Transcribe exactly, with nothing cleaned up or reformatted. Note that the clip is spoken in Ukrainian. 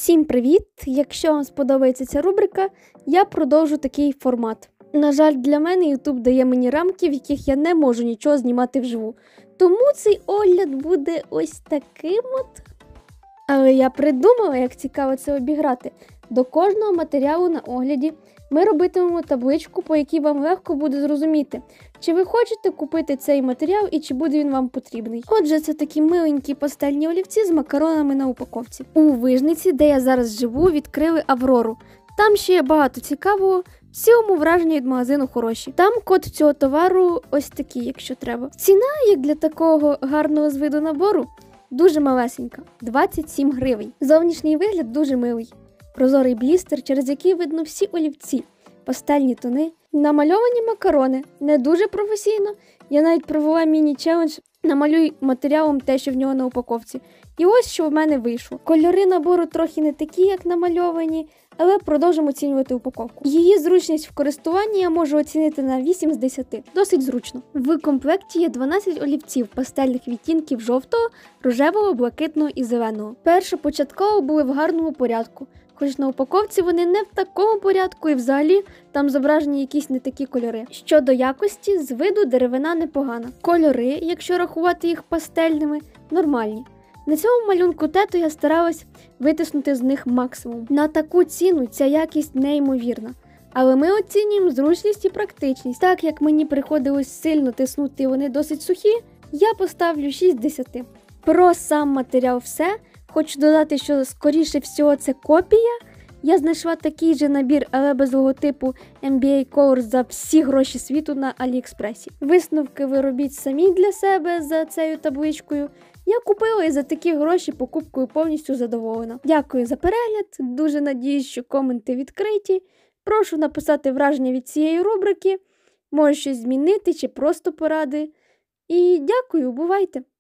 Всім привіт! Якщо вам сподобається ця рубрика, я продовжу такий формат. На жаль, для мене YouTube дає мені рамки, в яких я не можу нічого знімати вживу. Тому цей огляд буде ось таким от. Але я придумала, як цікаво це обіграти. До кожного матеріалу на огляді ми робитимемо табличку, по якій вам легко буде зрозуміти, чи ви хочете купити цей матеріал і чи буде він вам потрібний. Отже, це такі миленькі пастельні олівці з макаронами на упаковці. У Вижниці, де я зараз живу, відкрили Аврору. Там ще є багато цікавого, в цілому враження від магазину хороші. Там код цього товару ось такий, якщо треба. Ціна, як для такого гарного з виду набору, дуже малесенька – двадцять сім гривень. Зовнішній вигляд дуже милий. Прозорий блістер, через який видно всі олівці, пастельні тони, намальовані макарони. Не дуже професійно, я навіть провела міні-челендж «Намалюй матеріалом те, що в нього на упаковці». І ось що в мене вийшло. Кольори набору трохи не такі, як намальовані, але продовжимо оцінювати упаковку. Її зручність в користуванні я можу оцінити на вісім з десяти. Досить зручно. В комплекті є дванадцять олівців пастельних відтінків жовтого, рожевого, блакитного і зеленого. Першопочатково були в гарному порядку. Хоч на упаковці вони не в такому порядку і взагалі там зображені якісь не такі кольори. Щодо якості, з виду деревина непогана. Кольори, якщо рахувати їх пастельними, нормальні. На цьому малюнку тето я старалась витиснути з них максимум. На таку ціну ця якість неймовірна. Але ми оцінюємо зручність і практичність. Так як мені приходилось сильно тиснути і вони досить сухі, я поставлю шість з десяти. Про сам матеріал все. Хочу додати, що скоріше всього це копія. Я знайшла такий же набір, але без логотипу ем бі ей Colors за всі гроші світу на Аліекспресі. Висновки ви робіть самі для себе за цією табличкою. Я купила і за такі гроші покупкою повністю задоволена. Дякую за перегляд, дуже надіюсь, що коменти відкриті. Прошу написати враження від цієї рубрики, може щось змінити чи просто поради. І дякую, бувайте!